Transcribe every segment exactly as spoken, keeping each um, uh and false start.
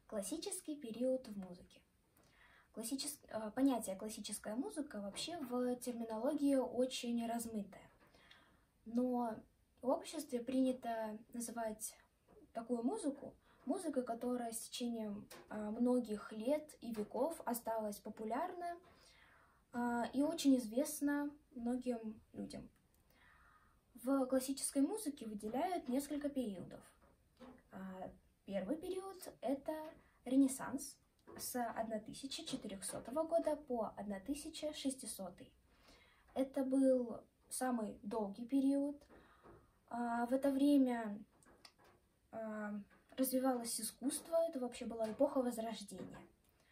Классический период в музыке. Классичес... Понятие «классическая музыка» вообще в терминологии очень размытое. Но в обществе принято называть такую музыку музыкой, которая с течением многих лет и веков осталась популярна и очень известна многим людям. В классической музыке выделяют несколько периодов. Первый период – это Ренессанс с тысяча четырехсотого года по тысяча шестисотый. Это был самый долгий период. В это время развивалось искусство, это вообще была эпоха Возрождения.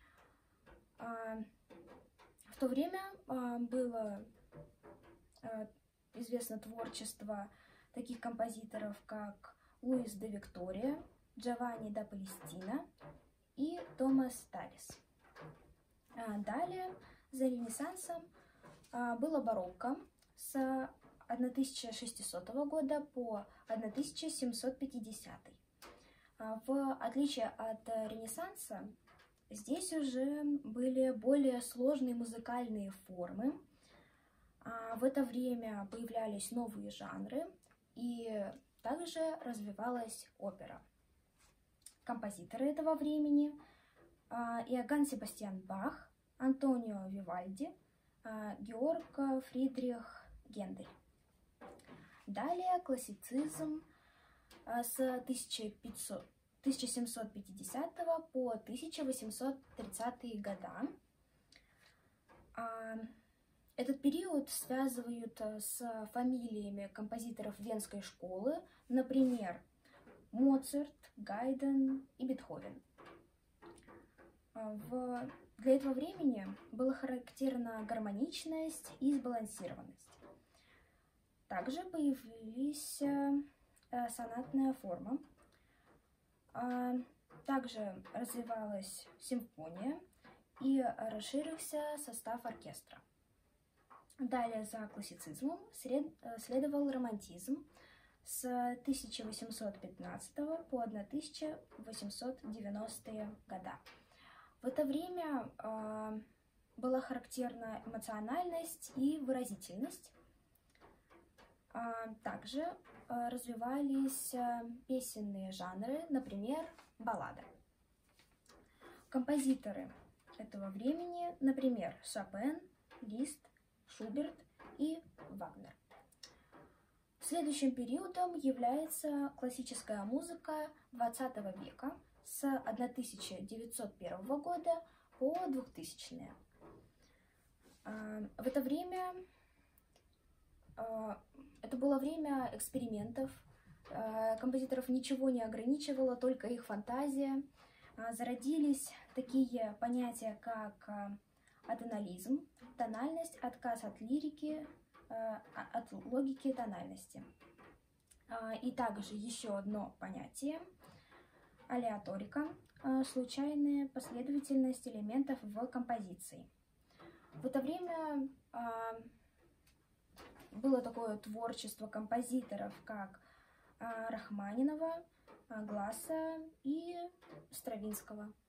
В то время было известно творчество таких композиторов, как Луис де Виктория, Джованни да Палестина и Томас Талис. Далее, за Ренессансом, было барокко с тысяча шестисотого года по тысяча семьсот пятидесятый. В отличие от Ренессанса, здесь уже были более сложные музыкальные формы. В это время появлялись новые жанры, и также развивалась опера. Композиторы этого времени – Иоганн Себастьян Бах, Антонио Вивальди, Георг Фридрих Гендель. Далее классицизм с тысяча семьсот пятидесятого по тысяча восемьсот тридцатые года. Этот период связывают с фамилиями композиторов Венской школы, например, Моцарт, Гайден и Бетховен. В... Для этого времени была характерна гармоничность и сбалансированность. Также появилась сонатная форма. Также развивалась симфония и расширился состав оркестра. Далее за классицизмом следовал романтизм с тысяча восемьсот пятнадцатого по тысяча восемьсот девяностые года. В это время э, была характерна эмоциональность и выразительность. А также э, развивались э, песенные жанры, например, баллады. Композиторы этого времени, например, Шопен, Лист, Шуберт и Вагнер. Следующим периодом является классическая музыка двадцатого века с тысяча девятьсот первого года по двухтысячные. В это время это было время экспериментов. Композиторов ничего не ограничивало, только их фантазия. Зародились такие понятия, как атонализм, тональность, отказ от лирики, от логики тональности. И также еще одно понятие – алеаторика, случайная последовательность элементов в композиции. В это время было такое творчество композиторов, как Рахманинова, Гласса и Стравинского.